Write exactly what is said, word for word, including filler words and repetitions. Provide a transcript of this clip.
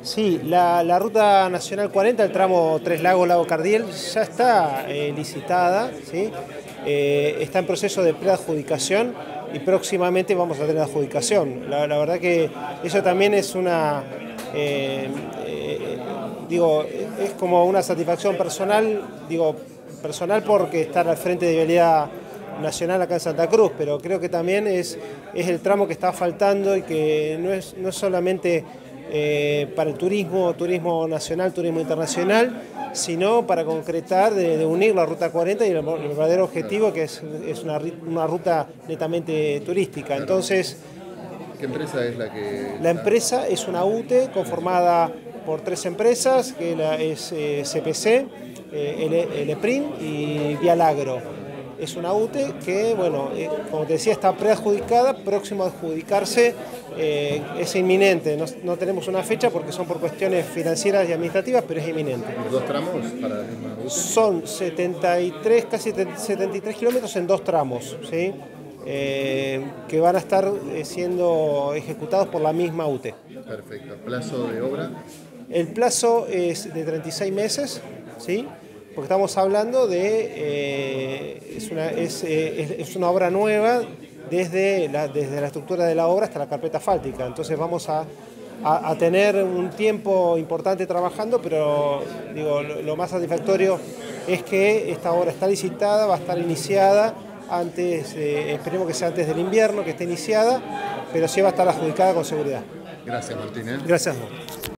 Sí, la, la Ruta Nacional cuarenta, el tramo Tres Lagos-Lago Cardiel, ya está eh, licitada, ¿sí? Eh, está en proceso de preadjudicación y próximamente vamos a tener adjudicación. La, la verdad que eso también es una, eh, eh, digo, es como una satisfacción personal, digo, personal porque estar al frente de vialidad nacional acá en Santa Cruz, pero creo que también es, es el tramo que está faltando y que no es, no es solamente eh, para el turismo, turismo nacional, turismo internacional, sino para concretar de, de unir la Ruta cuarenta y el, el verdadero objetivo que es, es una, una ruta netamente turística. Entonces, ¿qué empresa es la que...? La empresa es una U T E conformada por tres empresas, que la, es eh, C P C, eh, Eleprim y Vialagro. Es una U T E que, bueno, eh, como te decía, está preadjudicada, próximo a adjudicarse, eh, es inminente. No, no tenemos una fecha porque son por cuestiones financieras y administrativas, pero es inminente. ¿Los dos tramos para la misma ruta? Son setenta y tres, casi setenta y tres kilómetros en dos tramos, ¿sí? Eh, que van a estar eh, siendo ejecutados por la misma U T E. Perfecto. ¿Plazo de obra? El plazo es de treinta y seis meses, ¿sí? Porque estamos hablando de, eh, es, una, es, eh, es una obra nueva desde la, desde la estructura de la obra hasta la carpeta asfáltica. Entonces vamos a, a, a tener un tiempo importante trabajando, pero digo, lo, lo más satisfactorio es que esta obra está licitada, va a estar iniciada antes, eh, esperemos que sea antes del invierno, que esté iniciada, pero sí va a estar adjudicada con seguridad. Gracias, Martín. ¿eh? Gracias a vos.